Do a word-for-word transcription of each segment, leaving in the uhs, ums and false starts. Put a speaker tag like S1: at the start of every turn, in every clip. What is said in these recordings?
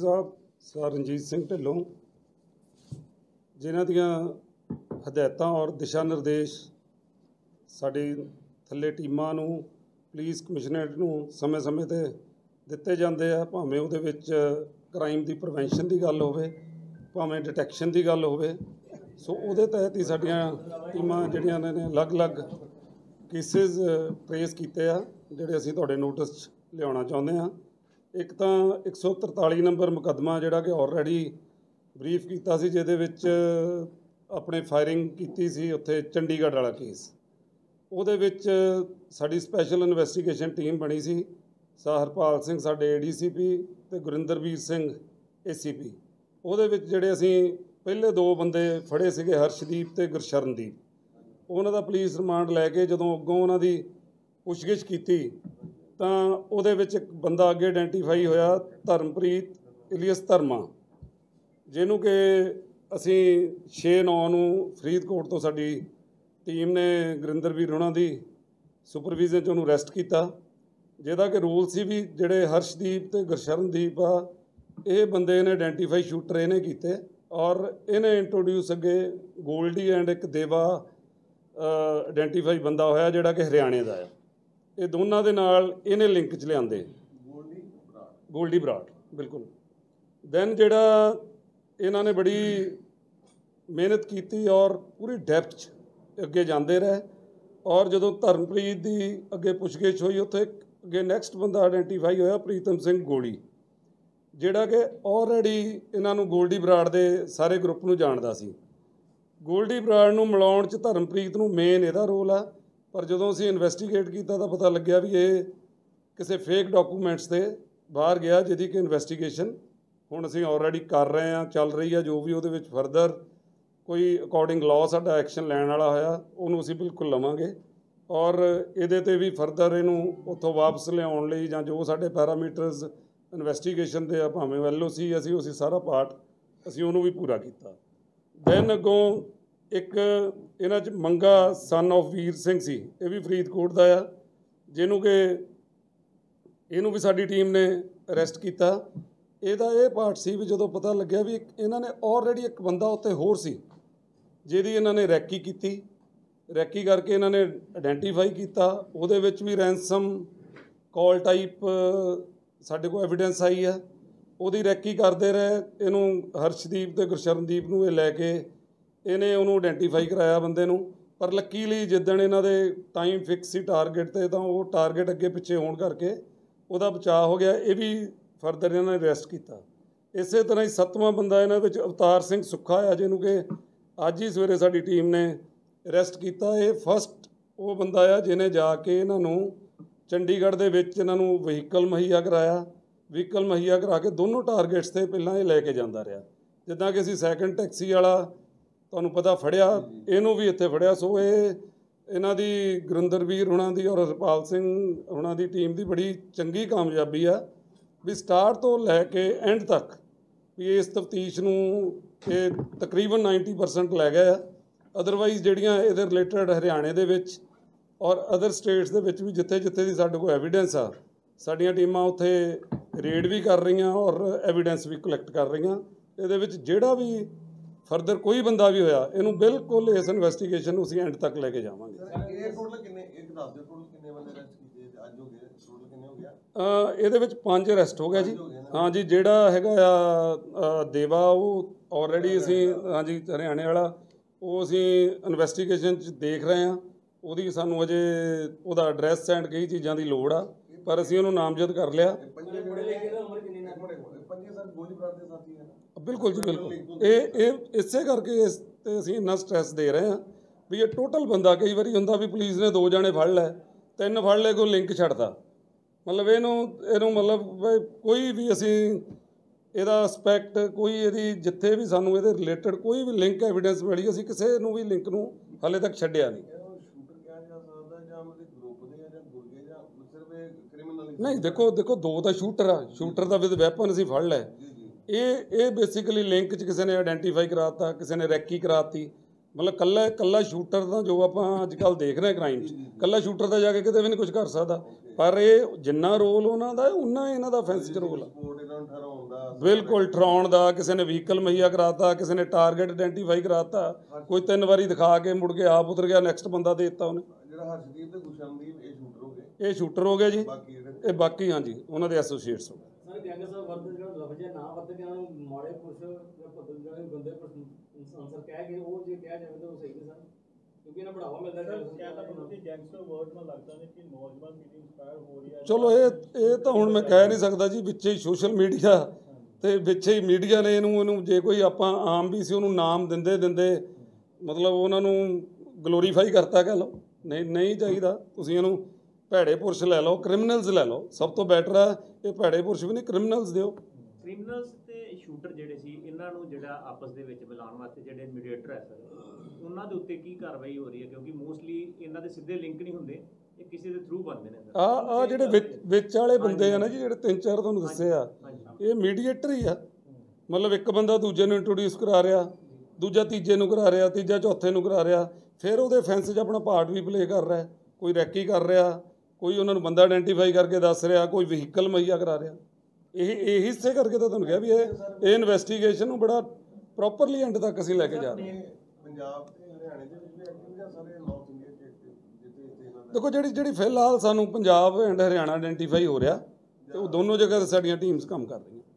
S1: साहब सर रणजीत सिंह ढिल्लों जिन्हां दियां हदायतां और दिशा निर्देश साडी थल्ले टीमां नूं पुलिस कमिश्नरेट नूं समय समय ते दित्ते जांदे आ, भावें उहदे विच क्राइम दी प्रिवेंशन दी गल होवे, भावें डिटैक्शन दी गल होवे। सो उहदे तहत ही साडीआं टीमां जिहड़ियां ने अलग अलग केसिस ट्रेस कीते आ, जिहड़े असीं तुहाडे नोटिस 'च लिआउणा चाहुंदे आ। एक तो एक सौ तरताली नंबर मुकदमा जिहड़ा कि ऑलरेडी बरीफ किया सी, जिहदे विच अपने फायरिंग की सी उत्थे चंडीगढ़ वाला केस। उहदे विच साडी स्पैशल इन्वैस्टिगेशन टीम बनी सी, सा हरपाल सिंह साडे ए डी सी पी ते गुरिंदरवीर सिंह ए सी पी। उहदे विच जिहड़े असीं पहले दो बंदे फड़े सीगे, हर्षदीप ते गुरशरणदीप, उन्हां दा पुलिस रिमांड लैके जदों अग्गों उन्हां दी पुछगिछ कीती ਤਾਂ ਉਹਦੇ ਵਿੱਚ ਇੱਕ ਬੰਦਾ ਅੱਗੇ ਆਇਡੈਂਟੀਫਾਈ ਹੋਇਆ, ਧਰਮਪ੍ਰੀਤ ਇਲੀਅਸ ਧਰਮਾ, ਜਿਹਨੂੰ ਕਿ ਅਸੀਂ ਛੇ ਨੌ ਨੂੰ ਫਰੀਦਕੋਟ ਤੋਂ ਸਾਡੀ ਟੀਮ ਨੇ ਗੁਰਿੰਦਰਵੀਰ ਉਹਨਾਂ ਦੀ ਸੁਪਰਵਿਜ਼ਨ 'ਚ ਉਹਨੂੰ ਅਰੈਸਟ ਕੀਤਾ, ਜਿਹਦਾ ਕਿ ਰੂਲ ਸੀ ਵੀ ਜਿਹੜੇ ਹਰਸ਼ਦੀਪ ਅਤੇ ਗੁਰਸ਼ਰਨਦੀਪ ਆ, ਇਹ ਬੰਦੇ ਨੇ ਆਇਡੈਂਟੀਫਾਈ ਸ਼ੂਟਰ ਇਹਨੇ ਕੀਤੇ ਔਰ ਇਹਨੇ ਇੰਟਰੋਡਿਊਸ ਅੱਗੇ ਗੋਲਡੀ ਐਂਡ ਇੱਕ ਦੇਵਾ ਆਇਡੈਂਟੀਫਾਈ ਬੰਦਾ ਹੋਇਆ ਜਿਹੜਾ ਕਿ ਹਰਿਆਣੇ ਦਾ ਆ। ਇਹ ਦੋਨਾਂ ਦੇ ਨਾਲ ਇਹਨੇ ਲਿੰਕ 'ਚ ਲਿਆਂਦੇ ਗੋਲਡੀ ਬਰਾੜ ਗੋਲਡੀ ਬਰਾੜ ਬਿਲਕੁਲ। ਦੈਨ ਜਿਹੜਾ ਇਹਨਾਂ ਨੇ ਬੜੀ ਮਿਹਨਤ ਕੀਤੀ ਔਰ ਪੂਰੀ ਡੈਪਥ 'ਚ ਅੱਗੇ ਜਾਂਦੇ ਰਹੇ ਔਰ ਜਦੋਂ ਧਰਮਪ੍ਰੀਤ ਦੀ ਅੱਗੇ ਪੁੱਛਗਿੱਛ ਹੋਈ, ਉੱਥੇ ਅੱਗੇ ਨੈਕਸਟ ਬੰਦਾ ਆਇਡੈਂਟੀਫਾਈ ਹੋਇਆ ਪ੍ਰੀਤਮ ਸਿੰਘ ਗੋਲੀ, ਜਿਹੜਾ ਕਿ ਆਲਰੇਡੀ ਇਹਨਾਂ ਨੂੰ ਗੋਲਡੀ ਬਰਾੜ ਦੇ ਸਾਰੇ ਗਰੁੱਪ ਨੂੰ ਜਾਣਦਾ ਸੀ। ਗੋਲਡੀ ਬਰਾੜ ਨੂੰ ਮਿਲਾਉਣ 'ਚ ਧਰਮਪ੍ਰੀਤ ਨੂੰ ਮੇਨ ਇਹਦਾ ਰੋਲ ਆ, पर जो असीं इन्वैस्टिगेट किया तो पता लग्या भी ये किसी फेक डॉकूमेंट्स से बाहर गया, जिहदी कि इन्वैस्टिगेशन हुण असीं ऑलरेडी कर रहे हैं, चल रही है। जो भी उहदे विच फरदर कोई अकॉर्डिंग लॉ साडा एक्शन लैण वाला होया उहनूं असीं बिल्कुल लवांगे और इहदे ते भी फरदर इहनूं उत्थों वापस लिआउण लई जां जो साडे पैरामीटर्स इन्वैस्टिगेशन दे आ, भावें एल ओ सी असीं उसी सारा पार्ट असीं उहनूं भी पूरा कीता। दैन अगों एक इन्हां 'च मंगा सन ऑफ वीर सिंह सी, ये भी फरीदकोट का आ, जिन्हों कि इनू भी साडी टीम ने अरैसट किया। ਇਹਦਾ ਇਹ ਪਾर्ट सी भी जो पता लग्या भी इन्हां ने ऑलरेडी एक बंदा उत्ते होर सी जिहदी इन्हां ने रैकी की, रैकी करके इन्हां ने आइडेंटिफाई किया। उहदे विच भी रैंसम कॉल टाइप साडे कोल एविडेंस आई है, उहदी रैकी करते रहे। इनू हर्षदीप ते गुरशरणदीप नूं इह लैके ਇਹਨੇ ਉਹਨੂੰ ਆਇਡੈਂਟੀਫਾਈ ਕਰਾਇਆ ਬੰਦੇ ਨੂੰ, ਪਰ ਲੱਕੀਲੀ ਜਿੱਦਣ ਇਹਨਾਂ ਦੇ ਟਾਈਮ ਫਿਕਸ ਸੀ ਟਾਰਗੇਟ 'ਤੇ, ਤਾਂ ਉਹ ਟਾਰਗੇਟ ਅੱਗੇ ਪਿੱਛੇ ਹੋਣ ਕਰਕੇ ਉਹਦਾ ਬਚਾਅ ਹੋ ਗਿਆ। ਇਹ ਵੀ ਫਰਦਰ ਇਹਨਾਂ ਨੇ ਅਰੈਸਟ ਕੀਤਾ। ਇਸੇ ਤਰ੍ਹਾਂ ਹੀ ਸੱਤਵਾਂ ਬੰਦਾ ਇਹਨਾਂ ਵਿੱਚ ਅਵਤਾਰ ਸਿੰਘ ਸੁੱਖਾ ਆ, ਜਿਹਨੂੰ ਕਿ ਅੱਜ ਹੀ ਸਵੇਰੇ ਸਾਡੀ ਟੀਮ ਨੇ ਅਰੈਸਟ ਕੀਤਾ। ਇਹ ਫਸਟ ਉਹ ਬੰਦਾ ਆ ਜਿਹਨੇ ਜਾ ਕੇ ਇਹਨਾਂ ਨੂੰ ਚੰਡੀਗੜ੍ਹ ਦੇ ਵਿੱਚ ਇਹਨਾਂ ਨੂੰ ਵਹੀਕਲ ਮੁਹੱਈਆ ਕਰਾਇਆ। ਵਹੀਕਲ ਮੁਹੱਈਆ ਕਰਾ ਕੇ ਦੋਨੋਂ ਟਾਰਗੇਟਸ 'ਤੇ ਪਹਿਲਾਂ ਇਹ ਲੈ ਕੇ ਜਾਂਦਾ ਰਿਹਾ। ਜਿੱਦਾਂ ਕਿ ਅਸੀਂ ਸੈਕਿੰਡ ਟੈਕਸੀ ਵਾਲਾ ਤੁਹਾਨੂੰ ਪਤਾ ਫੜਿਆ, ਇਹਨੂੰ ਵੀ ਇੱਥੇ ਫੜਿਆ। ਸੋ ਇਹ ਇਹਨਾਂ ਦੀ ਗੁਰਿੰਦਰਵੀਰ ਹੁਣਾਂ ਦੀ ਔਰ ਹਰਪਾਲ ਸਿੰਘ ਹੁਣਾਂ ਦੀ ਟੀਮ ਦੀ ਬੜੀ ਚੰਗੀ ਕਾਮਯਾਬੀ ਆ ਵੀ ਸਟਾਰਟ ਤੋਂ ਲੈ ਕੇ ਐਂਡ ਤੱਕ ਵੀ ਇਸ ਤਫਤੀਸ਼ ਨੂੰ ਇਹ ਤਕਰੀਬਨ ਨਾਈਨਟੀ ਪਰਸੈਂਟ ਲੈ ਗਏ ਆ। ਅਦਰਵਾਈਜ਼ ਜਿਹੜੀਆਂ ਇਹਦੇ ਰਿਲੇਟਡ ਹਰਿਆਣੇ ਦੇ ਵਿੱਚ ਔਰ ਅਦਰ ਸਟੇਟਸ ਦੇ ਵਿੱਚ ਵੀ ਜਿੱਥੇ ਜਿੱਥੇ ਦੀ ਸਾਡੇ ਕੋਲ ਐਵੀਡੈਂਸ ਆ, ਸਾਡੀਆਂ ਟੀਮਾਂ ਉੱਥੇ ਰੇਡ ਵੀ ਕਰ ਰਹੀਆਂ ਔਰ ਐਵੀਡੈਂਸ ਵੀ ਕਲੈਕਟ ਕਰ ਰਹੀਆਂ। ਇਹਦੇ ਵਿੱਚ ਜਿਹੜਾ ਵੀ फरदर कोई बंदा भी होया, इनू बिल्कुल इस इन्वैस्टिगेशन असीं एंड तक लैके जावांगे। ਇਹਦੇ ਵਿੱਚ ਪੰਜ ਅਰੈਸਟ ਹੋ ਗਿਆ ਜੀ। हाँ जी, ਜਿਹੜਾ ਹੈਗਾ ਆ ਦੇਵਾ ਉਹ ਆਲਰੇਡੀ ਅਸੀਂ हाँ जी ਹਰਿਆਣੇ ਵਾਲਾ ਉਹ ਅਸੀਂ ਇਨਵੈਸਟੀਗੇਸ਼ਨ 'ਚ ਦੇਖ ਰਹੇ ਹਾਂ। ਉਹਦੀ ਸਾਨੂੰ ਅਜੇ ਉਹਦਾ ਐਡਰੈਸ ਐਂਡ ਕਈ ਚੀਜ਼ਾਂ ਦੀ ਲੋੜ ਆ, ਪਰ ਅਸੀਂ ਉਹਨੂੰ ਨਾਮਜ਼ਦ ਕਰ ਲਿਆ। बिल्कुल जी बिल्कुल, ये ये इसे करके इस ते असीं इन्ना स्ट्रैस दे रहे हैं भी ये टोटल बंदा कई बारी हुंदा भी पुलिस ने दो जाने फड़ लै, तीन फड़ ले, कोई लिंक छड्डता, मतलब इहनूं इहनूं मतलब कोई भी असीं इहदा एस्पैक्ट कोई इहदी जिथे भी सानूं इहदे रिलेटेड कोई भी लिंक एविडेंस मिली, असीं किसी नूं भी लिंक नूं हाले तक छड्डिया नहीं। नहीं देखो देखो दो तो शूटर आ, शूटर का विद वैपन असीं फड़ लै। ਇਹ ਇਹ ਬੇਸਿਕਲੀ ਲਿੰਕ 'ਚ ਕਿਸੇ ਨੇ ਆਇਡੈਂਟੀਫਾਈ ਕਰਾਤਾ, ਕਿਸੇ ਨੇ ਰੈਕੀ ਕਰਾਤੀ, ਮਤਲਬ ਕੱਲਾ ਕੱਲਾ ਸ਼ੂਟਰ ਦਾ ਜੋ ਆਪਾਂ ਅੱਜ ਕੱਲ੍ਹ ਦੇਖ ਰਹੇ ਕ੍ਰਾਈਮ 'ਚ ਕੱਲਾ ਸ਼ੂਟਰ ਦਾ ਜਾ ਕੇ ਕਿਤੇ ਵੀ ਨਹੀਂ ਕੁਝ ਕਰ ਸਕਦਾ, ਪਰ ਇਹ ਜਿੰਨਾ ਰੋਲ ਉਹਨਾਂ ਦਾ ਉਨਾ ਇਹਨਾਂ ਦਾ ਫੈਂਸ 'ਚ ਰੋਲ ਆ। ਬਿਲਕੁਲ ਠਰਾਉਣ ਦਾ, ਕਿਸੇ ਨੇ ਵਹੀਕਲ ਮੁਹੱਈਆ ਕਰਾਤਾ, ਕਿਸੇ ਨੇ ਟਾਰਗੇਟ ਆਇਡੈਂਟੀਫਾਈ ਕਰਾਤਾ, ਕੋਈ ਤਿੰਨ ਵਾਰੀ ਦਿਖਾ ਕੇ ਮੁੜ ਕੇ ਆਪ ਉਤਰ ਗਿਆ, ਨੈਕਸਟ ਬੰਦਾ ਦੇ ਦਿੱਤਾ ਉਹਨੇ। ਇਹ ਸ਼ੂਟਰ ਹੋ ਗਿਆ ਜੀ, ਇਹ ਬਾਕੀ ਹਾਂਜੀ ਉਹਨਾਂ ਦੇ ਐਸੋਸੀਏਟਸ ਹੋ ਗਏ। ਚਲੋ ਇਹ ਇਹ ਤਾਂ ਹੁਣ ਮੈਂ ਕਹਿ ਨਹੀਂ ਸਕਦਾ ਜੀ, ਵਿੱਚੇ ਹੀ ਸੋਸ਼ਲ ਮੀਡੀਆ ਤੇ ਵਿੱਚੇ ਹੀ ਮੀਡੀਆ ਨੇ ਇਹਨੂੰ ਇਹਨੂੰ ਜੇ ਕੋਈ ਆਪਾਂ ਆਮ ਵੀ ਸੀ ਉਹਨੂੰ ਨਾਮ ਦਿੰਦੇ ਦਿੰਦੇ ਮਤਲਬ ਉਹਨਾਂ ਨੂੰ ਗਲੋਰੀਫਾਈ ਕਰਤਾ ਕਹਿ ਲਓ। ਨਹੀਂ ਨਹੀਂ ਚਾਹੀਦਾ, ਤੁਸੀਂ ਇਹਨੂੰ ਭੈੜੇ ਪੁਰਸ਼ ਲੈ ਲਓ, ਕ੍ਰਿਮੀਨਲਸ ਲੈ ਲਓ, ਸਭ ਤੋਂ ਬੈਟਰ ਆ ਇਹ ਭੈੜੇ ਪੁਰਸ਼ ਵੀ ਨਹੀਂ ਕ੍ਰਿਮੀਨਲਸ ਦਿਓ।
S2: ਕ੍ਰਿਮੀਨਲਸ ਤੇ ਸ਼ੂਟਰ ਜਿਹੜੇ ਸੀ ਇਹਨਾਂ ਨੂੰ ਜਿਹੜਾ ਆਪਸ ਦੇ ਵਿੱਚ ਮਿਲਾਉਣ ਵਾਸਤੇ ਜਿਹੜੇ ਮੀਡੀਏਟਰ ਹੈ ਸਰ ਉਹਨਾਂ ਦੇ ਉੱਤੇ ਕੀ ਕਾਰਵਾਈ ਹੋ ਰਹੀ ਹੈ, ਕਿਉਂਕਿ ਮੋਸਟਲੀ ਇਹਨਾਂ ਦੇ ਸਿੱਧੇ ਲਿੰਕ ਨਹੀਂ ਹੁੰਦੇ, ਇਹ ਕਿਸੇ ਦੇ ਥਰੂ ਬਣਦੇ ਨੇ।
S1: ਆ ਆ ਜਿਹੜੇ ਵਿੱਚ ਵਿੱਚ ਵਾਲੇ ਬੰਦੇ ਆ ਨਾ ਜੀ, ਜਿਹੜੇ ਤਿੰਨ ਚਾਰ ਤੁਹਾਨੂੰ ਦੱਸੇ ਆ, ਇਹ ਮੀਡੀਏਟਰ ਹੀ ਆ। ਮਤਲਬ ਇੱਕ ਬੰਦਾ ਦੂਜੇ ਨੂੰ ਇੰਟਰੋਡਿਊਸ ਕਰਾ ਰਿਹਾ, ਦੂਜਾ ਤੀਜੇ ਨੂੰ ਕਰਾ ਰਿਹਾ, ਤੀਜਾ ਚੌਥੇ ਨੂੰ ਕਰਾ ਰਿਹਾ, ਫਿਰ ਉਹਦੇ ਫੈਂਸ 'ਚ ਆਪਣਾ ਪਾਰਟ ਵੀ ਪਲੇ ਕਰ ਰਿਹਾ। ਕੋਈ ਰੈਕੀ ਕਰ ਰਿਹਾ, ਕੋਈ ਉਹਨਾਂ ਨੂੰ ਬੰਦਾ ਆਇਡੈਂਟੀਫਾਈ ਕਰਕੇ ਦੱਸ ਰਿਹਾ, ਕੋਈ ਵਹੀਕਲ ਮੁਹੱਈਆ ਕਰਾ ਰਿਹਾ। ਇਹ ਇਹ ਹਿੱਸੇ ਕਰਕੇ ਤਾਂ ਤੁਹਾਨੂੰ ਕਿਹਾ ਵੀ ਇਹ ਇਹ ਇਨਵੈਸਟੀਗੇਸ਼ਨ ਨੂੰ ਬੜਾ ਪ੍ਰੋਪਰਲੀ ਐਂਡ ਤੱਕ ਅਸੀਂ ਲੈ ਕੇ ਜਾ ਰਹੇ ਹਾਂ। ਪੰਜਾਬ ਤੇ ਹਰਿਆਣੇ ਦੇ ਵਿੱਚ ਵੀ ਐਕਟਿਵ ਜਾਂ ਸਾਰੇ ਨਾਰਥ ਇੰਡੀਆ ਚ ਜਿੱਥੇ ਦੇਖੋ ਜਿਹੜੀ ਜਿਹੜੀ ਫਿਲਹਾਲ ਸਾਨੂੰ ਪੰਜਾਬ ਐਂਡ ਹਰਿਆਣਾ ਆਇਡੈਂਟੀਫਾਈ ਹੋ ਰਿਹਾ, ਤੇ ਉਹ ਦੋਨੋਂ ਜਗ੍ਹਾ ਤੇ ਸਾਡੀਆਂ ਟੀਮਸ ਕੰਮ ਕਰ ਰਹੀਆਂ।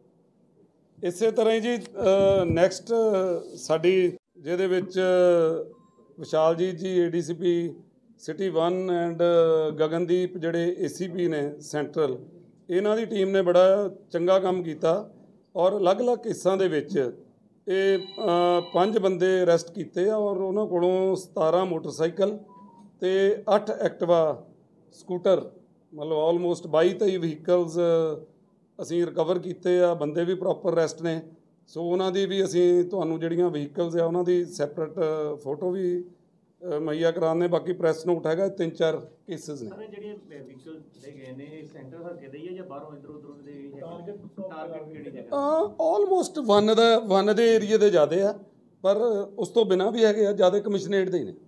S1: ਇਸੇ ਤਰ੍ਹਾਂ ਹੀ ਜੀ ਨੈਕਸਟ ਸਾਡੀ ਜਿਹਦੇ ਵਿੱਚ Vishaljeet ji A D C P city one and Gagandeep ਜਿਹੜੇ ਏ ਸੀ ਪੀ ਨੇ ਸੈਂਟਰਲ, ਇਹਨਾਂ ਦੀ ਟੀਮ ਨੇ ਬੜਾ ਚੰਗਾ ਕੰਮ ਕੀਤਾ ਔਰ ਅਲੱਗ-ਅਲੱਗ ਕੇਸਾਂ ਦੇ ਵਿੱਚ ਇਹ ਪੰਜ ਬੰਦੇ ਅਰੈਸਟ ਕੀਤੇ ਆ ਔਰ ਉਹਨਾਂ ਕੋਲੋਂ ਸਤਾਰਾਂ ਮੋਟਰਸਾਈਕਲ ਤੇ ਅੱਠ ਐਕਟਿਵਾ ਸਕੂਟਰ, ਮਤਲਬ ਆਲਮੋਸਟ ਬਾਈ ਤੇਈ ਵਹੀਕਲਸ ਅਸੀਂ ਰਿਕਵਰ ਕੀਤੇ ਆ। ਬੰਦੇ ਵੀ ਪ੍ਰੋਪਰ ਅਰੈਸਟ ਨੇ, ਸੋ ਉਹਨਾਂ ਦੀ ਵੀ ਅਸੀਂ ਤੁਹਾਨੂੰ ਜਿਹੜੀਆਂ ਵਹੀਕਲਸ ਆ ਉਹਨਾਂ ਦੀ ਸੈਪਰੇਟ ਫੋਟੋ ਵੀ ਮੁਹੱਈਆ ਕਰਾਉਣੇ। ਬਾਕੀ ਪ੍ਰੈਸ ਨੋਟ ਹੈਗਾ, ਤਿੰਨ ਚਾਰ ਕੇਸਿਸ ਨੇ।
S2: ਜਿਹੜੀਆਂ ਵਹੀਕਲ ਦੇ ਗਏ ਨੇ ਸੈਂਟਰ ਹਲਕੇ ਦੇ ਹੀ ਆ ਜਾਂ ਬਾਹਰੋਂ ਇਧਰ ਉਧਰੋਂ ਦੇ ਵੀ ਹੈਗੇ? ਟਾਰਗੇਟ ਕਿਹੜੀ ਜਗ੍ਹਾ?
S1: ਆਲਮੋਸਟ ਵਨ ਦਾ ਵਨ ਦੇ ਏਰੀਏ ਦੇ ਜ਼ਿਆਦੇ ਆ, ਪਰ ਉਸ ਤੋਂ ਬਿਨਾਂ ਵੀ ਹੈਗੇ ਆ, ਜ਼ਿਆਦਾ ਕਮਿਸ਼ਨਰੇਟ ਦੇ ਹੀ ਨੇ।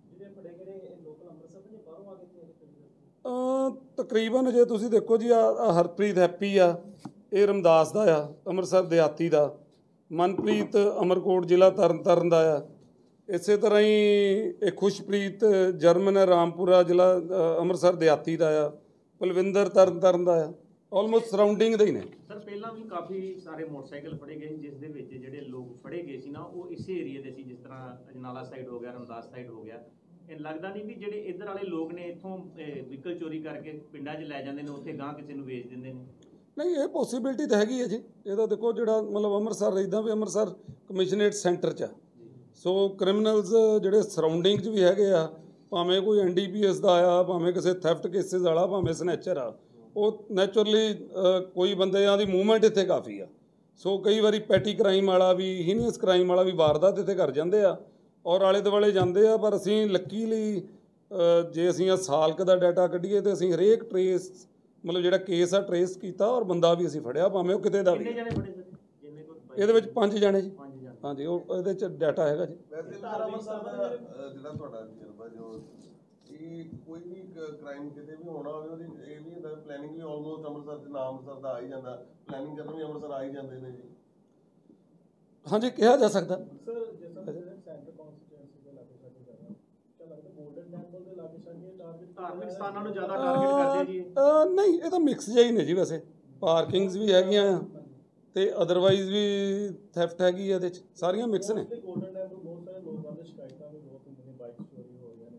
S1: ਤਕਰੀਬਨ ਜੇ ਤੁਸੀਂ ਦੇਖੋ ਜੀ, ਆ ਹਰਪ੍ਰੀਤ ਹੈਪੀ ਆ, ਇਹ ਰਮਦਾਸ ਦਾ ਆ, ਅੰਮ੍ਰਿਤਸਰ ਦਿਹਾਤੀ ਦਾ। ਮਨਪ੍ਰੀਤ ਅਮਰਕੋਟ ਜ਼ਿਲ੍ਹਾ ਤਰਨ ਤਾਰਨ ਦਾ ਆ। ਇਸੇ ਤਰ੍ਹਾਂ ਹੀ ਇਹ ਖੁਸ਼ਪ੍ਰੀਤ ਜਰਮਨ ਹੈ, ਰਾਮਪੁਰਾ ਜ਼ਿਲ੍ਹਾ ਅੰਮ੍ਰਿਤਸਰ ਦਿਹਾਤੀ ਦਾ ਆ। ਪਲਵਿੰਦਰ ਤਰਨ ਤਾਰਨ ਦਾ ਆ। ਆਲਮੋਸਟ ਸਰਾਊਂਡਿੰਗ ਦੇ ਹੀ ਨੇ
S2: ਸਰ। ਪਹਿਲਾਂ ਵੀ ਕਾਫੀ ਸਾਰੇ ਮੋਟਰਸਾਈਕਲ ਫੜੇ ਗਏ, ਜਿਸ ਦੇ ਵਿੱਚ ਜਿਹੜੇ ਲੋਕ ਫੜੇ ਗਏ ਸੀ ਨਾ ਉਹ ਇਸੇ ਏਰੀਏ ਦੇ ਸੀ, ਜਿਸ ਤਰ੍ਹਾਂ ਅਜਨਾਲਾ ਸਾਈਡ ਹੋ ਗਿਆ, ਰਮਦਾਸ ਸਾਈਡ ਹੋ ਗਿਆ। ਇਹ ਲੱਗਦਾ ਨਹੀਂ ਵੀ ਜਿਹੜੇ ਇੱਧਰ ਵਾਲੇ ਲੋਕ ਨੇ ਇੱਥੋਂ ਵਹੀਕਲ ਚੋਰੀ ਕਰਕੇ ਪਿੰਡਾਂ 'ਚ ਲੈ ਜਾਂਦੇ ਨੇ, ਉੱਥੇ ਗਾਂ ਕਿਸੇ ਨੂੰ ਵੇਚ ਦਿੰਦੇ ਨੇ?
S1: ਨਹੀਂ, ਇਹ ਪੋਸੀਬਿਲਿਟੀ ਤਾਂ ਹੈਗੀ ਹੈ ਜੀ। ਇਹਦਾ ਦੇਖੋ ਜਿਹੜਾ ਮਤਲਬ ਅੰਮ੍ਰਿਤਸਰ ਇੱਦਾਂ ਵੀ ਅੰਮ੍ਰਿਤਸਰ ਕਮਿਸ਼ਨਰੇਟ ਸੈਂਟਰ 'ਚ ਆ, ਸੋ ਕ੍ਰਿਮੀਨਲਸ ਜਿਹੜੇ ਸਰਾਊਂਡਿੰਗ 'ਚ ਵੀ ਹੈਗੇ ਆ, ਭਾਵੇਂ ਕੋਈ ਐਨ ਡੀ ਪੀ ਐਸ ਦਾ ਆ, ਭਾਵੇਂ ਕਿਸੇ ਥੈਫਟ ਕੇਸਿਸ ਵਾਲਾ, ਭਾਵੇਂ ਸਨੈਚਰ ਆ, ਉਹ ਨੈਚੁਰਲੀ ਕੋਈ ਬੰਦਿਆਂ ਦੀ ਮੂਵਮੈਂਟ ਇੱਥੇ ਕਾਫੀ ਆ। ਸੋ ਕਈ ਵਾਰੀ ਪੈਟੀ ਕ੍ਰਾਈਮ ਵਾਲਾ ਵੀ, ਹੀਨੀਅਸ ਕ੍ਰਾਈਮ ਵਾਲਾ ਵੀ ਵਾਰਦਾਤ ਇੱਥੇ ਕਰ ਜਾਂਦੇ ਆ ਔਰ ਆਲੇ ਦੁਆਲੇ ਜਾਂਦੇ ਆ। ਪਰ ਅਸੀਂ ਲੱਕੀਲੀ ਜੇ ਅਸੀਂ ਆ ਸਾਲਕ ਦਾ ਡਾਟਾ ਕੱਢੀਏ ਤਾਂ ਅਸੀਂ ਹਰੇਕ ਟਰੇਸ ਮਤਲਬ ਜਿਹੜਾ ਕੇਸ ਆ ਟਰੇਸ ਕੀਤਾ ਔਰ ਬੰਦਾ ਵੀ ਅਸੀਂ ਫੜਿਆ, ਭਾਵੇਂ ਉਹ ਕਿਤੇ ਦਾ ਵੀ। ਇਹਦੇ ਵਿੱਚ ਪੰਜ ਜਾਣੇ ਜੀ। ਹਾਂਜੀ, ਉਹ ਇਹਦੇ 'ਚ ਡਾਟਾ ਹੈਗਾ ਜੀ।
S3: ਕੋਈ ਵੀ ਕ੍ਰਾਈਮ ਕਿਤੇ ਵੀ ਹੋਣਾ ਹੋਵੇ ਉਹਦੀ ਇਹ ਵੀ ਹੁੰਦਾ ਪਲੈਨਿੰਗ ਵੀ ਆਲਮੋਸਟ ਅੰਮ੍ਰਿਤਸਰ ਦੇ ਨਾਮ ਅੰਮ੍ਰਿਤਸਰ ਦਾ ਆ ਹੀ ਜਾਂਦਾ, ਪਲੈਨਿੰਗ ਕਰਨ ਵੀ ਅੰਮ੍ਰਿਤਸਰ ਆ ਹੀ ਜਾਂਦੇ ਨੇ ਜੀ।
S1: ਹਾਂਜੀ, ਕਿਹਾ ਜਾ ਸਕਦਾ।
S4: ਸਰ ਜਿਸ ਤਰ੍ਹਾਂ ਸੈਂਟਰ ਕੌਂਸਟੀਟਿਊਐਂਸੀ ਦੇ ਲਾਗੇ ਸਾਡੀ ਜਗ੍ਹਾ ਕਿਆ ਲੱਗਦਾ ਗੋਲਡਨ ਟੈਂਪਲ ਦੇ ਲਾਗੇ ਸਾਡੀ ਟਾਰਗੇਟ
S2: ਧਾਰਮਿਕ ਸਥਾਨਾਂ ਨੂੰ ਜ਼ਿਆਦਾ ਟਾਰਗੇਟ ਕਰਦੇ ਜੀ?
S1: ਨਹੀਂ, ਇਹ ਤਾਂ ਮਿਕਸ ਜਿਹਾ ਹੀ ਨੇ ਜੀ। ਵੈਸੇ ਪਾਰਕਿੰਗਸ ਵੀ ਹੈਗੀਆਂ ਤੇ ਅਦਰਵਾਈਜ਼ ਵੀ ਥੈਫਟ ਹੈਗੀ ਇਹਦੇ 'ਚ, ਸਾਰੀਆਂ ਮਿਕਸ ਨੇ।
S4: ਗੋਲਡਨ ਟੈਂਪਲ ਬਹੁਤ ਸਾਰੇ ਲੋਕਾਂ ਦੇ ਸ਼ਿਕਾਇਤਾਂ ਵੀ ਬਹੁਤ ਹੁੰਦੀਆਂ ਨੇ, ਬਾਈਕ ਚੋਰੀ ਹੋ ਗਈਆਂ ਨੇ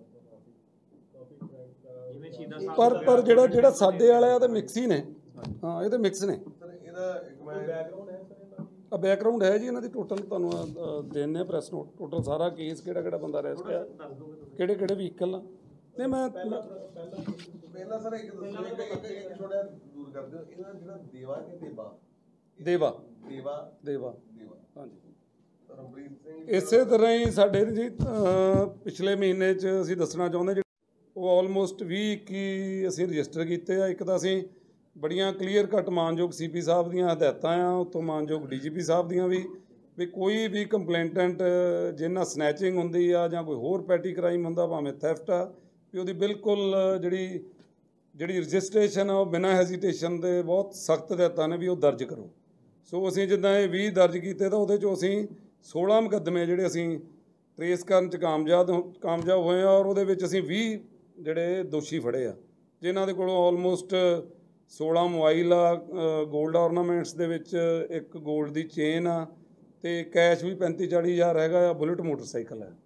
S2: ਜਿਵੇਂ ਸ਼ਹੀਦਾਂ ਸਾਹਿਬ।
S1: ਪਰ ਪਰ ਜਿਹੜਾ ਜਿਹੜਾ ਸਾਡੇ ਵਾਲਾ ਆ ਤਾਂ ਮਿਕਸ ਹੀ ਨੇ। ਹਾਂ, ਇਹ ਤਾਂ ਮਿਕਸ ਨੇ।
S3: ਸਰ ਇਹਦਾ ਇੱਕ ਮੈਂ
S4: ਬੈਕਗ੍ਰਾਉਂਡ ਹੈ ਸਰ ਇਹਦਾ?
S1: ਆ ਬੈਕਗਰਾਊਂਡ ਹੈ ਜੀ ਇਹਨਾਂ ਦੀ। ਟੋਟਲ ਤੁਹਾਨੂੰ ਦੇਣੇ ਪ੍ਰੈਸ ਨੋਟ, ਟੋਟਲ ਸਾਰਾ ਕੇਸ ਕਿਹੜਾ ਕਿਹੜਾ ਬੰਦਾ ਅਰੈਸਟ ਆ, ਕਿਹੜੇ ਕਿਹੜੇ ਵਹੀਕਲ ਆ। ਨਹੀਂ ਮੈਂ
S3: ਪਹਿਲਾਂ ਸਰ ਇੱਕ ਇੱਕ ਛੋਟਾ ਦੂਰ ਕਰ ਦਿਓ, ਇਹਨਾਂ ਜਿਹੜਾ ਦੇਵਾ ਕਿ ਦੇਵਾ
S1: ਦੇਵਾ
S3: ਦੇਵਾ
S1: ਦੇਵਾ
S3: ਦੇਵਾ
S1: ਹਾਂਜੀ।
S3: ਰਮਪ੍ਰੀਤ ਸਿੰਘ
S1: ਇਸੇ ਤਰ੍ਹਾਂ ਹੀ ਸਾਡੇ ਜੀ ਪਿਛਲੇ ਮਹੀਨੇ 'ਚ ਅਸੀਂ ਦੱਸਣਾ ਚਾਹੁੰਦੇ ਉਹ ਆਲਮੋਸਟ ਵੀਹ ਇੱਕੀ ਅਸੀਂ ਰਜਿਸਟਰ ਕੀਤੇ ਆ। ਇੱਕ ਤਾਂ ਅਸੀਂ ਬੜੀਆਂ ਕਲੀਅਰ ਕੱਟ ਮਾਨਯੋਗ ਸੀ ਪੀ ਸਾਹਿਬ ਦੀਆਂ ਹਦਾਇਤਾਂ ਆ, ਉੱਤੋਂ ਮਾਨਯੋਗ ਡੀ ਜੀ ਪੀ ਸਾਹਿਬ ਦੀਆਂ ਵੀ ਵੀ ਕੋਈ ਵੀ ਕੰਪਲੇਂਟੈਂਟ ਜਿੰਨਾ ਸਨੈਚਿੰਗ ਹੁੰਦੀ ਆ ਜਾਂ ਕੋਈ ਹੋਰ ਪੈਟੀ ਕ੍ਰਾਈਮ ਹੁੰਦਾ, ਭਾਵੇਂ ਥੈਫਟ ਆ, ਵੀ ਉਹਦੀ ਬਿਲਕੁਲ ਜਿਹੜੀ ਜਿਹੜੀ ਰਜਿਸਟ੍ਰੇਸ਼ਨ ਆ ਉਹ ਬਿਨਾਂ ਹੈਜ਼ੀਟੇਸ਼ਨ ਦੇ ਬਹੁਤ ਸਖਤ ਹਦਾਇਤਾਂ ਨੇ ਵੀ ਉਹ ਦਰਜ ਕਰੋ। ਸੋ ਅਸੀਂ ਜਿੱਦਾਂ ਇਹ ਵੀਹ ਦਰਜ ਕੀਤੇ ਤਾਂ ਉਹਦੇ 'ਚੋਂ ਅਸੀਂ ਸੋਲ੍ਹਾਂ ਮੁਕੱਦਮੇ ਜਿਹੜੇ ਅਸੀਂ ਟਰੇਸ ਕਰਨ 'ਚ ਕਾਮਯਾਬ ਕਾਮਯਾਬ ਹੋਏ ਆ, ਔਰ ਉਹਦੇ ਵਿੱਚ ਅਸੀਂ ਵੀਹ ਜਿਹੜੇ ਦੋਸ਼ੀ ਫੜੇ ਆ, ਜਿਨ੍ਹਾਂ ਦੇ ਕੋਲੋਂ ਆਲਮੋਸਟ ਸੋਲ੍ਹਾਂ ਮੋਬਾਈਲ ਆ, ਗੋਲਡ ਔਰਨਾਮੈਂਟਸ ਦੇ ਵਿੱਚ ਇੱਕ ਗੋਲਡ ਦੀ ਚੇਨ ਆ, ਅਤੇ ਕੈਸ਼ ਵੀ ਪੈਂਤੀ ਚਾਲੀ ਹਜ਼ਾਰ ਹੈਗਾ ਆ, ਬੁਲਟ ਮੋਟਰਸਾਈਕਲ ਹੈ।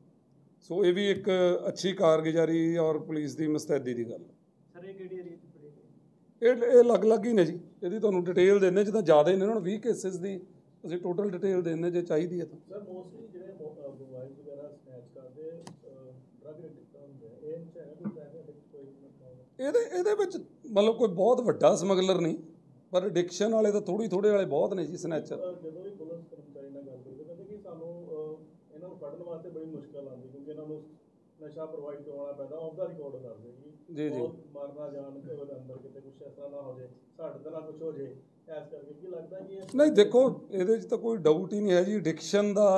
S1: ਸੋ ਇਹ ਵੀ ਇੱਕ ਅੱਛੀ ਕਾਰਗੁਜ਼ਾਰੀ ਔਰ ਪੁਲਿਸ ਦੀ ਮੁਸਤੈਦੀ ਦੀ ਗੱਲ।
S2: ਸਰ ਇਹ ਕਿਹੜੀ ਏਰੀਆ 'ਚ ਫੜੇ ਗਏ?
S1: ਇਹ ਇਹ ਅਲੱਗ-ਅਲੱਗ ਹੀ ਨੇ ਜੀ, ਇਹਦੀ ਤੁਹਾਨੂੰ ਡਿਟੇਲ ਦਿੰਦੇ, ਜਿੱਦਾਂ ਜ਼ਿਆਦਾ ਹੀ ਨੇ ਨਾ, ਹੁਣ ਵੀਹ ਕੇਸਿਸ ਦੀ ਅਸੀਂ ਟੋਟਲ ਡਿਟੇਲ ਦਿੰਦੇ ਜੇ ਚਾਹੀਦੀ ਹੈ ਤਾਂ।
S4: ਸਰ ਮੋਸਟਲੀ ਜਿਹੜੇ ਮੋਬਾਈਲ ਵਗੈਰਾ ਸਨੈਚ ਕਰਦੇ ਡਰਗ ਐਡਿਕਟ ਹੁੰਦੇ ਆ, ਇਹ ਚ ਹੈਗਾ ਕੋਈ ਡਰਗ ਐਡਿਕਟ ਕੋਈ ਮਤਲਬ
S1: ਇਹਦੇ ਇਹਦੇ ਵਿੱਚ ਮਤਲਬ ਕੋਈ ਬਹੁਤ ਵੱਡਾ ਸਮਗਲਰ ਨਹੀਂ, ਪਰ ਐਡਿਕਸ਼ਨ ਵਾਲੇ ਤਾਂ ਥੋੜ੍ਹੀ ਥੋੜ੍ਹੇ ਵਾਲੇ ਬਹੁਤ ਨੇ ਜੀ ਸਨੈਚਰ।
S4: ਜਦੋਂ ਵੀ ਪੁਲਿਸ ਕਰਮਚਾਰੀ ਨਾਲ ਗੱਲ ਕਰਦੇ ਕਹਿੰਦੇ ਕਿ ਸਾਨੂੰ ਅਹ, ਇਹਨਾਂ ਨੂੰ ਫੜਨ ਵਾਸਤੇ ਬੜੀ ਮੁਸ਼ਕਲ ਆਉਂਦੀ, ਕਿਉਂਕਿ ਇਹਨਾਂ ਨੂੰ ਨਸ਼ਾ ਪ੍ਰੋਵਾਈਡ ਕਰਵਾਉਣਾ ਪੈਂਦਾ, ਆਫ ਦਾ ਰਿਕਾਰਡ ਕਰਦੇ ਕਿ
S1: ਜੀ ਜੀ
S4: ਬਹੁਤ ਮਰਨਾ ਜਾਣ ਕਿ ਉਹਦੇ ਅੰਦਰ ਕਿਤੇ ਕੁਛ ਇਸ ਤਰ੍ਹਾਂ ਨਾ ਹੋ ਜਾਏ, ਸਾਡੇ ਤੋਂ ਨਾ ਕੁਛ ਹੋ ਜਾਏ, ਇਸ ਕਰਕੇ ਕੀ ਲੱਗਦਾ ਕਿ ਇਹ
S1: ਨਹੀਂ ਦੇਖੋ, ਇਹਦੇ 'ਚ ਤਾਂ ਕੋਈ ਡਾਊਟ ਹੀ ਨਹੀਂ ਹੈ ਜੀ। ਐਡਿਕਸ਼ਨ ਦਾ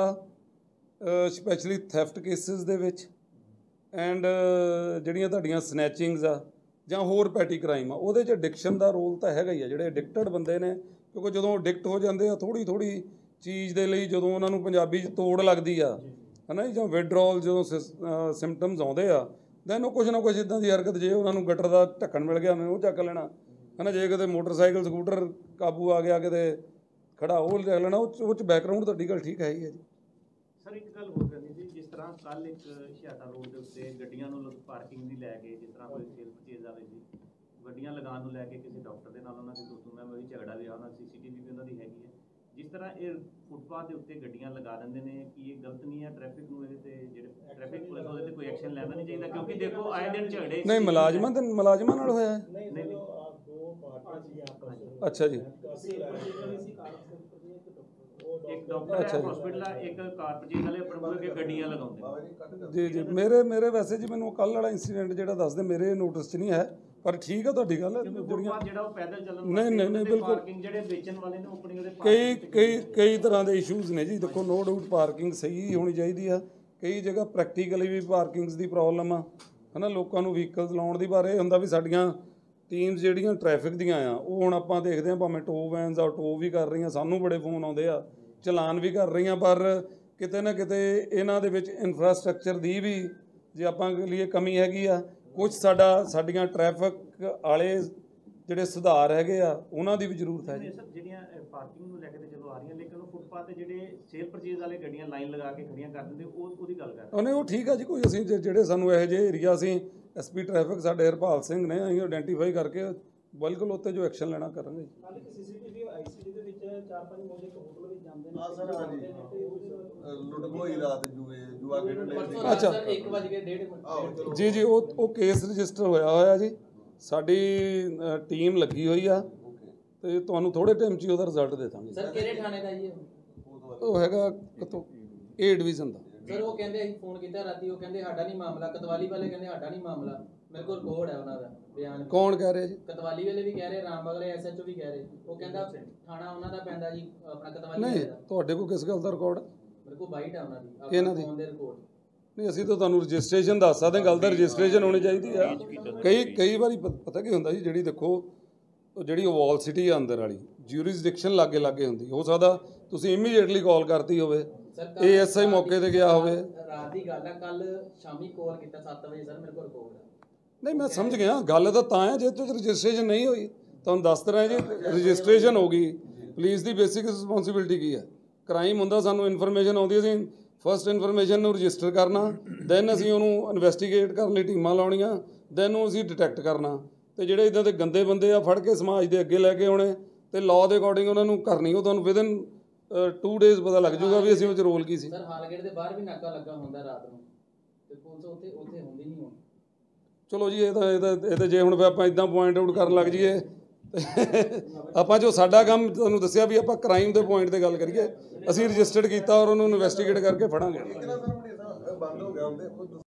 S1: ਸਪੈਸ਼ਲੀ ਥੈਫਟ ਕੇਸਿਸ ਦੇ ਵਿੱਚ ਐਂਡ ਜਿਹੜੀਆਂ ਤੁਹਾਡੀਆਂ ਸਨੈਚਿੰਗਸ ਆ ਜਾਂ ਹੋਰ ਪੈਟੀ ਕ੍ਰਾਈਮ ਆ, ਉਹਦੇ 'ਚ ਐਡਿਕਸ਼ਨ ਦਾ ਰੋਲ ਤਾਂ ਹੈਗਾ ਹੀ ਆ। ਜਿਹੜੇ ਐਡਿਕਟਡ ਬੰਦੇ ਨੇ, ਕਿਉਂਕਿ ਜਦੋਂ ਐਡਿਕਟ ਹੋ ਜਾਂਦੇ ਆ ਥੋੜ੍ਹੀ ਥੋੜ੍ਹੀ ਚੀਜ਼ ਦੇ ਲਈ, ਜਦੋਂ ਉਹਨਾਂ ਨੂੰ ਪੰਜਾਬੀ 'ਚ ਤੋੜ ਲੱਗਦੀ ਆ ਹੈ ਨਾ ਜੀ, ਜਾਂ ਵਿਡਰੋਲ ਜਦੋਂ ਸਿੰਪਟਮਸ ਆਉਂਦੇ ਆ, ਦੈਨ ਉਹ ਕੁਛ ਨਾ ਕੁਛ ਇੱਦਾਂ ਦੀ ਹਰਕਤ, ਜੇ ਉਹਨਾਂ ਨੂੰ ਗਟਰ ਦਾ ਢੱਕਣ ਮਿਲ ਗਿਆ ਉਹਨੇ ਉਹ ਚੱਕ ਲੈਣਾ ਹੈ ਨਾ, ਜੇ ਕਿਤੇ ਮੋਟਰਸਾਈਕਲ ਸਕੂਟਰ ਕਾਬੂ ਆ ਗਿਆ ਕਿਤੇ ਖੜਾ ਉਹ ਚੱਕ ਲੈਣਾ, ਉਹ 'ਚ ਉਹ 'ਚ ਬੈਕਗਰਾਊਂਡ ਤੁਹਾਡੀ ਗੱਲ ਠੀਕ ਹੈ ਹੀ ਹੈ ਜੀ।
S2: ਸਰ ਇੱਕ ਗੱਲ ਹੋਰ ਕਰਨੀ ਸੀ, ਜਿਸ ਤਰ੍ਹਾਂ ਕੱਲ ਇੱਕ ਹਿਆਟਾ ਰੋਡ ਦੇ ਉੱਤੇ ਗੱਡੀਆਂ ਨੂੰ ਪਾਰਕਿੰਗ ਦੀ ਲੈ ਕੇ, ਜਿਸ ਤਰ੍ਹਾਂ ਕੋਈ ਸੇਲ ਪਰਚੇਜ਼ ਵਾਲੇ ਸੀ, ਗੱਡੀਆਂ ਲਗਾਉਣ ਨੂੰ ਲੈ ਕੇ ਕਿਸੇ ਡਾਕਟਰ ਦੇ ਨਾਲ ਉਹਨਾਂ ਦੀ ਦੋ ਤਿੰਨ ਮੈਂਬਰ ਵੀ ਝਗੜਾ ਵੀ ਉਹਨਾਂ ਸੀ ਸੀ ਟੀ ਵੀ ਵੀ ਉਹਨਾਂ ਦੀ ਹੈਗੀ ਹੈ। ਜਿਸ ਤਰ੍ਹਾਂ ਇਹ ਫੁੱਟਪਾਥ ਦੇ ਉੱਤੇ ਗੱਡੀਆਂ ਲਗਾ ਦਿੰਦੇ ਨੇ, ਕੀ ਇਹ ਗਲਤ ਨਹੀਂ ਹੈ? ਟ੍ਰੈਫਿਕ ਨੂੰ ਇਹਦੇ ਤੇ ਜਿਹੜੇ ਟ੍ਰੈਫਿਕ ਪੁਲਿਸ ਉਹਦੇ ਤੇ ਕੋਈ ਐਕਸ਼ਨ ਲੈਣਾ ਨਹੀਂ ਚਾਹੀਦਾ? ਕਿਉਂਕਿ ਦੇਖੋ ਆਏ ਦਿਨ ਝਗੜੇ
S1: ਨਹੀਂ, ਮੁਲਾਜ਼ਮਾਂ ਤੇ ਮੁਲਾਜ਼ਮਾਂ ਨਾਲ ਹੋਇਆ ਹੈ।
S4: ਨਹੀਂ
S2: ਨਹੀਂ,
S4: ਨਹੀਂ ਆਪ ਦੋ ਪਾਰਟੀਆਂ ਸੀ ਆਪਸ ਵਿੱਚ,
S1: ਅੱਛਾ ਜੀ,
S2: ਇੱਕ ਡਾਕਟਰ ਹੈ ਹਸਪੀਟਲ ਆ, ਇੱਕ ਕਾਰ ਪਰਚੇਜ਼ ਵਾਲੇ ਆਪਣੇ ਮੂਹਰੇ ਅੱਗੇ ਗੱਡੀਆਂ ਲਗਾਉਂਦੇ ਨੇ।
S1: ਜੀ ਜੀ ਮੇਰੇ ਮੇਰੇ ਵੈਸੇ ਜੀ ਮੈਨੂੰ ਕੱਲ੍ਹ ਵਾਲਾ ਇੰਸੀਡੈਂਟ ਜਿਹੜਾ ਦੱਸਦੇ ਮੇਰੇ ਨੋਟਿਸ 'ਚ ਨਹੀਂ ਹੈ, ਪਰ ਠੀਕ ਆ ਤੁਹਾਡੀ ਗੱਲ।
S2: ਕਿਉਂਕਿ
S1: ਜਿਹੜੀਆਂ
S2: ਫੁੱਟਪਾਥ ਜਿਹੜਾ ਉਹ ਪੈਦਲ ਚੱਲਣ
S1: ਨਹੀਂ ਨਹੀਂ ਨਹੀਂ ਬਿਲਕੁਲ,
S2: ਪਾਰਕਿੰਗ ਜਿਹੜੇ ਵੇਚਣ ਵਾਲੇ ਨੇ ਉਹ ਆਪਣੀ ਉਹਦੇ
S1: ਕਈ ਕਈ ਕਈ ਤਰ੍ਹਾਂ ਦੇ ਇਸ਼ੂਜ਼ ਨੇ ਜੀ। ਦੇਖੋ ਨੋ ਡਾਊਟ ਪਾਰਕਿੰਗ ਸਹੀ ਹੋਣੀ ਚਾਹੀਦੀ ਆ, ਕਈ ਜਗ੍ਹਾ ਪ੍ਰੈਕਟੀਕਲੀ ਵੀ ਪਾਰਕਿੰਗਸ ਦੀ ਪ੍ਰੋਬਲਮ ਆ ਹੈ ਨਾ, ਲੋਕਾਂ ਨੂੰ ਵਹੀਕਲਸ ਲਾਉਣ ਦੀ। ਬਾਰੇ ਇਹ ਹੁੰਦਾ ਵੀ ਸਾਡੀਆਂ ਟੀਮਸ ਜਿਹੜੀਆਂ ਟ੍ਰੈਫਿਕ ਦੀਆਂ ਆ, ਉਹ ਹੁਣ ਆਪਾਂ ਦੇਖਦੇ ਹਾਂ ਭਾਵੇਂ ਟੋ ਵੈਨਸ ਆ ਟੋ ਵੀ ਕਰ ਰਹੀਆਂ, ਸਾਨੂੰ ਬੜੇ ਫੋਨ ਆਉਂਦੇ ਆ, ਚਲਾਨ ਵੀ ਕਰ ਰਹੀਆਂ, ਪਰ ਕਿਤੇ ਨਾ ਕਿਤੇ ਇਹਨਾਂ ਦੇ ਵਿੱਚ ਇਨਫਰਾਸਟ੍ਰਕਚਰ ਦੀ ਵੀ ਜੇ ਆਪਾਂ ਲਈ ਕਮੀ ਹੈਗੀ ਆ। ਕੁਝ ਸਾਡਾ ਸਾਡੀਆਂ ਟ੍ਰੈਫਿਕ ਵਾਲੇ ਜਿਹੜੇ ਸੁਧਾਰ ਹੈਗੇ ਆ ਉਹਨਾਂ ਦੀ ਵੀ ਜ਼ਰੂਰਤ ਹੈ ਜੀ।
S2: ਸਰ ਜਿਹੜੀਆਂ ਪਾਰਕਿੰਗ ਨੂੰ ਲੈ ਕੇ ਤੇ ਚਲੋ ਆ ਰਹੀਆਂ, ਲੇਕਿਨ ਉਹ ਫੁੱਟਪਾਥ ਤੇ ਜਿਹੜੇ ਸੇਲ ਪਰਚੇਜ਼ ਵਾਲੇ ਗੱਡੀਆਂ ਲਾਈਨ ਲਗਾ ਕੇ ਖੜੀਆਂ ਕਰ ਦਿੰਦੇ, ਉਹ ਉਹਦੀ ਗੱਲ ਕਰ
S1: ਉਹਨੇ ਉਹ ਠੀਕ ਆ ਜੀ। ਕੋਈ ਅਸੀਂ ਜੇ- ਜਿਹੜੇ ਸਾਨੂੰ ਇਹੋ ਜਿਹੇ ਏਰੀਆ, ਅਸੀਂ ਐਸ ਪੀ ਟ੍ਰੈਫਿਕ ਸਾਡੇ ਹਰਪਾਲ ਸਿੰਘ ਨੇ, ਅਸੀਂ ਆਇਡੈਂਟੀਫਾਈ ਕਰਕੇ ਬਿਲਕੁਲ ਉੱਤੇ ਜੋ ਐਕਸ਼ਨ ਲੈਣਾ ਕਰਾਂਗੇ ਜੀ।
S4: ਹਾਲੇ ਕਿ ਸੀਸੀਟੀਵੀ ਆਈਸੀਟੀ ਦੇ ਵਿੱਚ ਚਾਰ ਪੰਜ ਮੁੰਡੇ ਇੱਕ ਹੋਟਲ ਵਿੱਚ ਜਾਂਦੇ ਨੇ,
S3: ਹਾਂ ਸਰ, ਹਾਂਜੀ। ਲੁੱਟ ਖੋਹੀ ਰਾਤ ਜੂਏ ਜੂਆ ਖੇਡਣ ਦੇ
S5: ਪਰਸੋਂ
S3: ਸੀ।
S5: ਰਾਤ
S1: ਅੱਛਾ।
S5: ਸਰ ਇੱਕ ਵੱਜ ਕੇ ਡੇਢ
S3: ਆਹੋ, ਚਲੋ।
S1: ਜੀ ਜੀ ਉਹ ਉਹ ਕੇਸ ਰਜਿਸਟਰ ਹੋਇਆ ਹੋਇਆ ਜੀ, ਸਾਡੀ ਟੀਮ ਲੱਗੀ ਹੋਈ ਆ, ਤੇ ਤੁਹਾਨੂੰ ਥੋੜੇ ਟਾਈਮ 'ਚ ਹੀ ਉਹਦਾ ਰਿਜ਼ਲਟ ਦੇ ਦਾਂਗੇ।
S5: ਸਰ ਕਿਹੜੇ ਥਾਣੇ ਦਾ ਜੀ ਉਹ?
S1: ਉਹ ਹੈਗਾ ਕਿਤੋਂ ਏ ਡਿਵੀਜ਼ਨ ਦਾ।
S5: ਸਰ ਉਹ ਕਹਿੰਦੇ ਅਸੀਂ ਫੋਨ ਕੀਤਾ ਰਾਤੀ, ਉਹ ਕਹਿੰਦੇ ਸਾਡਾ ਨਹੀਂ ਮਾਮਲਾ, ਕਤਵਾਲੀ ਵਾਲੇ ਕਹਿੰਦੇ ਸਾਡਾ ਨਹੀਂ ਮਾਮਲਾ। ਮੇਰੇ ਕੋਲ ਰਿਕਾਰਡ ਹੈ ਉਹਨਾਂ ਦਾ ਬਿਆਨ।
S1: ਕੌਣ ਕਹਿ ਰਿਹਾ ਜੀ?
S5: ਕਤਵਾਲੀ ਵਾਲੇ ਵੀ ਕਹਿ ਰਹੇ, ਰਾਮਬਾਗ ਵਾਲੇ ਐਸ ਐਚ ਓ ਵੀ ਕਹਿ ਰਹੇ। ਉਹ ਕਹਿੰਦਾ ਥਾਣਾ ਉਹਨਾਂ ਦਾ ਪੈਂਦਾ ਜੀ ਆਪਣਾ ਕਤਵਾਲੀ
S1: ਨਹੀਂ,
S5: ਵਾਲੇ ਦਾ।
S1: ਤੁਹਾਡੇ ਕੋਲ ਕਿਸ ਗੱਲ ਦਾ ਰਿਕਾਰਡ?
S5: ਮੇਰੇ ਕੋਲ ਬਾਈਟ ਹੈ ਉਹਨਾਂ ਦੀ,
S1: ਕਿਹਨਾਂ ਦੀ?
S5: ਫੋਨ ਦੇ ਰਿਕਾਰਡ।
S1: ਨਹੀਂ, ਅਸੀਂ ਤਾਂ ਤੁਹਾਨੂੰ ਰਜਿਸਟ੍ਰੇਸ਼ਨ ਦੱਸ ਸਕਦੇ, ਗੱਲ ਤਾਂ ਰਜਿਸਟ੍ਰੇਸ਼ਨ ਹੋਣੀ ਚਾਹੀਦੀ ਆ। ਕਈ ਕਈ ਵਾਰੀ ਪ- ਪਤਾ ਕੀ ਹੁੰਦਾ ਜੀ, ਜਿਹੜੀ ਦੇਖੋ ਉਹ ਜਿਹੜੀ ਵਾਲ ਸਿਟੀ ਆ ਅੰਦਰ ਵਾਲੀ ਜਿਊਰਿਸਡਿਕਸ਼ਨ ਲਾਗੇ ਲਾਗੇ ਹੁੰਦੀ, ਹੋ ਸਕਦਾ ਤੁਸੀਂ ਇਮੀਡੀਏਟਲੀ ਕਾਲ ਕਰਤੀ ਹੋਵੇ,
S5: ਸਰ
S1: ਏ ਐਸ ਆਈ ਮੌਕੇ ਤੇ ਗਿਆ ਹੋਵੇ।
S5: ਰਾਤ ਦੀ ਗੱਲ ਹੈ, ਕੱਲ ਸ਼ਾਮੀ ਕਾਲ ਕੀਤਾ ਸੱਤ ਵਜੇ, ਸਰ ਮੇਰੇ ਕੋਲ ਰਿਕਾਰਡ ਹੈ।
S1: ਨਹੀਂ, ਮੈਂ ਸਮਝ ਗਿਆ, ਗੱਲ ਤਾਂ ਤਾਂ ਹੈ ਜੇ ਤੇ ਰਜਿਸਟ੍ਰੇਸ਼ਨ ਨਹੀਂ ਹੋਈ। ਤੁਹਾਨੂੰ ਦੱਸ ਤਾ ਰਿਹਾ ਜੀ, ਰਜਿਸਟ੍ਰੇਸ਼ਨ ਹੋ ਗਈ। ਪੁਲਿਸ ਦੀ ਬੇਸਿਕ ਰਿਸਪੌਂਸਿਬਿਲਟੀ ਕੀ ਹੈ? ਕ੍ਰਾਈਮ ਹੁੰਦਾ, ਸਾਨੂੰ ਇਨਫੋਰਮੇਸ਼ਨ ਆਉਂਦੀ, ਅਸੀਂ ਫਸਟ ਇਨਫੋਰਮੇਸ਼ਨ ਨੂੰ ਰਜਿਸਟਰ ਕਰਨਾ, ਦੈਨ ਅਸੀਂ ਉਹਨੂੰ ਇਨਵੈਸਟੀਗੇਟ ਕਰਨ ਲਈ ਟੀਮਾਂ ਲਾਉਣੀਆਂ, ਦੈਨ ਉਹ ਅਸੀਂ ਡਿਟੈਕਟ ਕਰਨਾ, ਤੇ ਜਿਹੜੇ ਇਦਾਂ ਦੇ ਗੰਦੇ ਬੰਦੇ ਆ ਫੜ ਕੇ ਸਮਾਜ ਦੇ ਅੱਗੇ ਲੈ ਕੇ ਆਉਣੇ, ਤੇ ਲਾਅ ਦੇ ਅਕੋਰਡਿੰਗ ਉਹਨਾਂ ਨੂੰ ਕਰਨੀ। ਉਹ ਤੁਹਾਨੂੰ ਵਿਦਨ ਟੂ ਡੇਜ਼ ਪਤਾ ਲੱਗ ਜਾਊਗਾ ਵੀ ਅਸੀਂ ਉਹ 'ਚ ਰੋਲ ਕੀ ਸੀ।
S5: ਸਰ ਹਾਲਗੇਟ ਦੇ ਬਾਹਰ ਵੀ ਨਾਕਾ ਲੱਗਾ ਹੁੰਦਾ ਰਾਤ ਨੂੰ, ਤੇ ਪੁਲਿਸ ਉੱਥੇ ਉੱਥੇ ਹੁੰਦੀ ਨਹੀਂ ਹੁਣ।
S1: ਚਲੋ ਜੀ, ਇਹ ਤਾਂ ਇਹ ਤਾਂ ਇਹ ਤਾਂ ਜੇ ਹੁਣ ਫਿਰ ਆਪਾਂ ਇਦਾਂ ਪੁਆਇੰਟ ਆਊਟ ਕਰਨ ਲੱਗ ਜਾਈਏ, ਆਪਾਂ ਜੋ ਸਾਡਾ ਕੰਮ ਤੁਹਾਨੂੰ ਦੱਸਿਆ ਵੀ ਆਪਾਂ ਕ੍ਰਾਈਮ ਦੇ ਪੁਆਇੰਟ ਤੇ ਗੱਲ ਕਰੀਏ, ਅਸੀਂ ਰਜਿਸਟਰਡ ਕੀਤਾ ਔਰ ਉਹਨੂੰ ਇਨਵੈਸਟੀਗੇਟ ਕਰਕੇ ਫੜਾਂਗੇ।
S3: ਇੱਕ ਨਾ ਸਰ ਬੰਦ ਹੋ ਗਿਆ ਹੁੰਦੇ